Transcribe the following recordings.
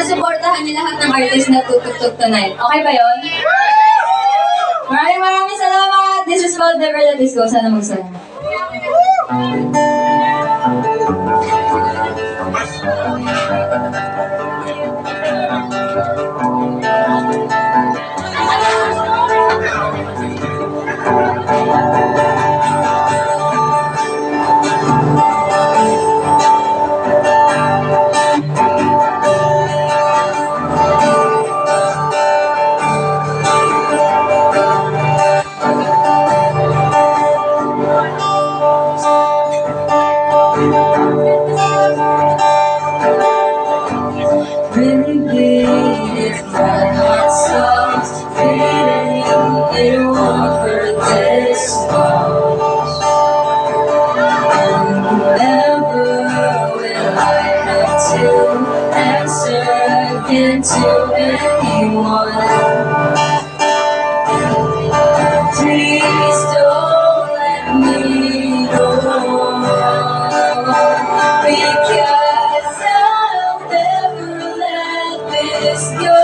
suportahan niyo lahat ng artist na tutugtog tonight. Okay ba yun? Maraming salamat! This is World Never Let This Go. Sana magsalamat. To anyone, please don't let me go, because I'll never let this go.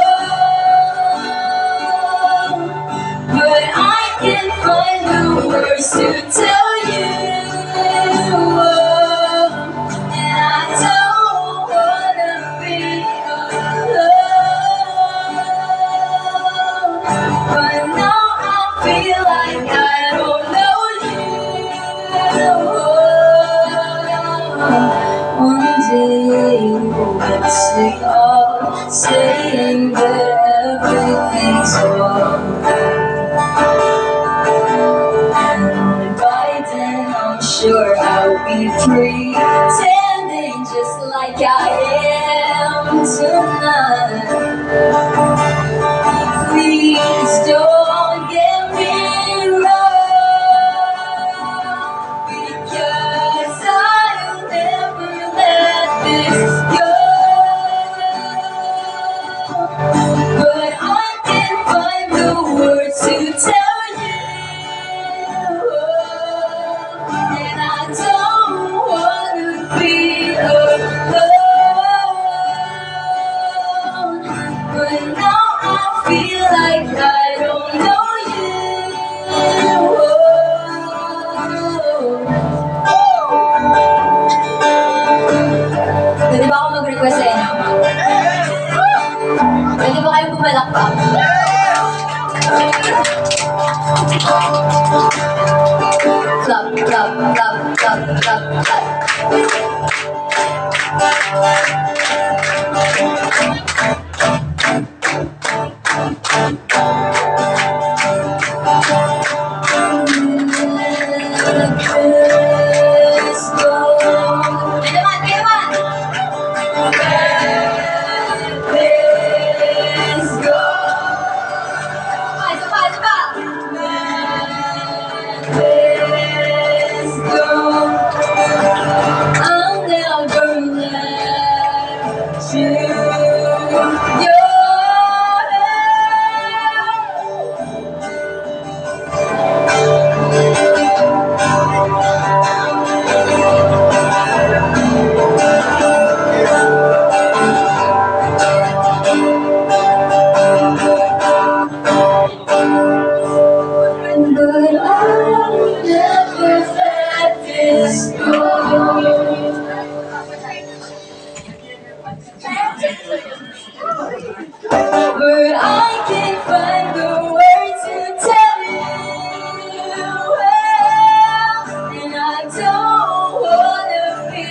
But I can find the words to tell you, and I don't wanna be alone. But now I feel like I don't know you. One day we'll sing off, saying that everything's wrong. And by then I'm sure I'll be pretending just like I am tonight. Please don't get me wrong, because I'll never let this go. But I can find the words to tell you, and I don't wanna be alone. But now I feel like I don't know you. Pwede ba ako mag-request sa inyo? Pwede ba kayo pumalakpak? Clap, clap, clap, clap, clap, clap. But I can't find the words to tell you, and I don't wanna be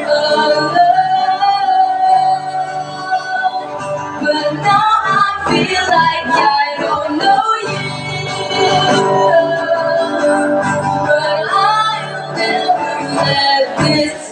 alone. But now I feel like I don't know you. But I'll never let this